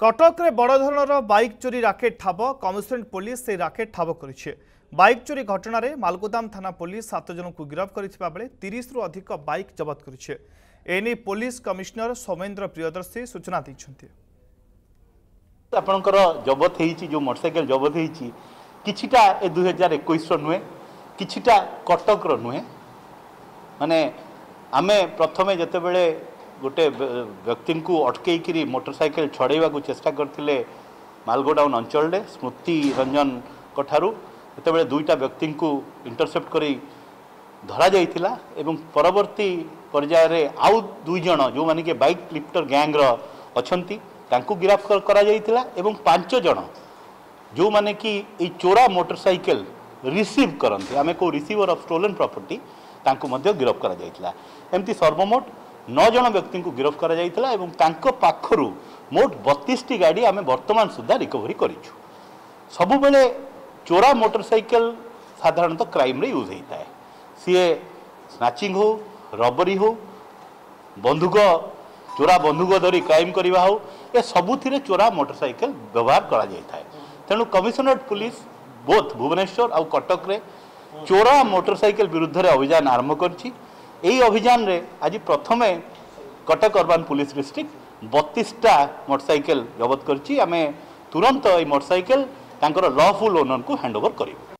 कटक रे बड़ धरणर बाइक चोरी राकेट ठाब कमिशनरेट पुलिस से राकेट ठाब कर बाइक चोरी घटना रे मालगोदाम थाना पुलिस 7 जन को गिरफ्त करथिबा बेले 30 रु अधिक बाइक जबत करिছে एने पुलिस कमिश्नर सौमेन्द्र प्रियदर्शी सूचना दैछन्ते। आपनकर जबत हेछि जो मोटरसाइकिल जबत हेछि किछिटा ए 2021 रो नुहे किछिटा कटक रो नुहे माने आमे प्रथमे जते बेले गोटे व्यक्ति को अटकई मोटरसाइकिल छड़ेवा को चेष्टा करते मालगोडाउन अंचल स्मृति रंजन कठारू ये दुईटा व्यक्ति को इंटरसेप्ट कर धरा जाइथिला एवं परवर्ती पर्याय रे आउ दुई जन जो माने के बाइक लिफ्टर गैंग रो अछंती तांको गिरफ्त करा जाइथिला एवं 5 जन जो माने कि ई चोरा मोटरसाइकिल रिसीव करंती आमे को रिसीवर ऑफ स्टोलन प्रॉपर्टी तांको मध्य गिरफ्त करा जाइथिला एमती सर्वमोट 9 जन व्यक्ति को गिरफ्त करा जाइथिला एवं तांको पाखरु मोट 32 टी गाड़ी आमे वर्तमान सुधा रिकवरी करिछु। सबु बेले चोरा मोटरसाइकिल साधारणतः क्राइम रे यूज होता है सीए स्नैचिंग हो रबरी हो बंधुक चोरा बंधुक धरी क्राइम करवा हो ये सबुथिरे चोरा मोटरसाइकिल व्यवहार करा जाता है। तेणु कमिशनरेट पुलिस बोथ भुवनेश्वर और कटक रे चोरा मोटरसाइकिल विरुद्ध रे अभियान आरंभ करछि। यही अभियान रे आज प्रथमे कटक अर्बन पुलिस डिस्ट्रिक्ट 32टा मोटरसाइकिल जबत करछि। आमे तुरंत ये मोटरसाइकिल तांकर लॉफुल ओनर को हैंडओवर करिबो।